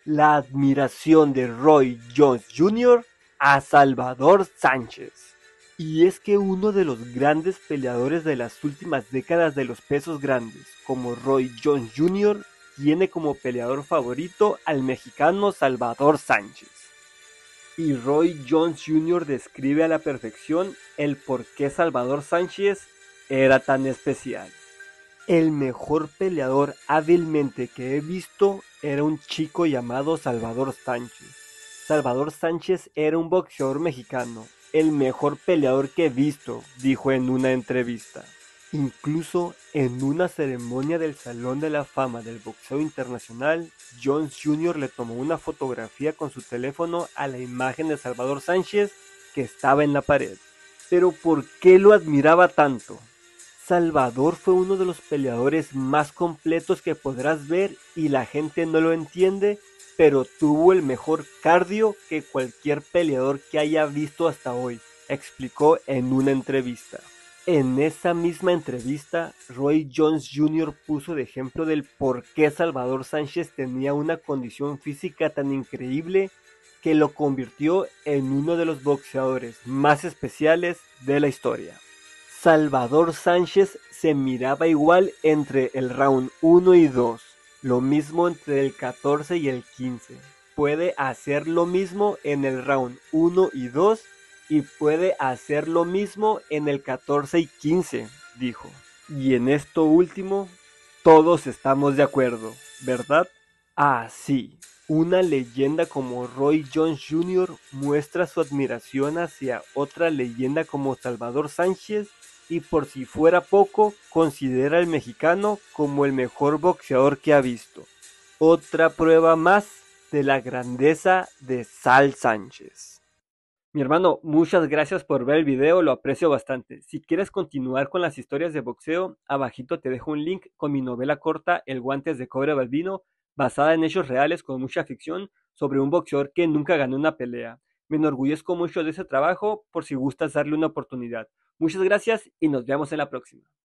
La admiración de Roy Jones Jr. a Salvador Sánchez. Y es que uno de los grandes peleadores de las últimas décadas de los pesos grandes, como Roy Jones Jr., tiene como peleador favorito al mexicano Salvador Sánchez. Y Roy Jones Jr. describe a la perfección el por qué Salvador Sánchez era tan especial. El mejor peleador hábilmente que he visto era un chico llamado Salvador Sánchez. Salvador Sánchez era un boxeador mexicano, el mejor peleador que he visto, dijo en una entrevista. Incluso en una ceremonia del Salón de la Fama del Boxeo Internacional, Jones Jr. le tomó una fotografía con su teléfono a la imagen de Salvador Sánchez que estaba en la pared. Pero ¿por qué lo admiraba tanto? Salvador fue uno de los peleadores más completos que podrás ver y la gente no lo entiende, pero tuvo el mejor cardio que cualquier peleador que haya visto hasta hoy, explicó en una entrevista. En esa misma entrevista, Roy Jones Jr. puso de ejemplo del por qué Salvador Sánchez tenía una condición física tan increíble que lo convirtió en uno de los boxeadores más especiales de la historia. Salvador Sánchez se miraba igual entre el round 1 y 2, lo mismo entre el 14 y el 15. Puede hacer lo mismo en el round 1 y 2 y puede hacer lo mismo en el 14 y 15, dijo. Y en esto último, todos estamos de acuerdo, ¿verdad? Ah, sí. Una leyenda como Roy Jones Jr. muestra su admiración hacia otra leyenda como Salvador Sánchez y por si fuera poco, considera al mexicano como el mejor boxeador que ha visto. Otra prueba más de la grandeza de Sal Sánchez. Mi hermano, muchas gracias por ver el video, lo aprecio bastante. Si quieres continuar con las historias de boxeo, abajito te dejo un link con mi novela corta El Guantes de Cobre Balbino, basada en hechos reales con mucha ficción sobre un boxeador que nunca ganó una pelea. Me enorgullezco mucho de ese trabajo por si gustas darle una oportunidad. Muchas gracias y nos vemos en la próxima.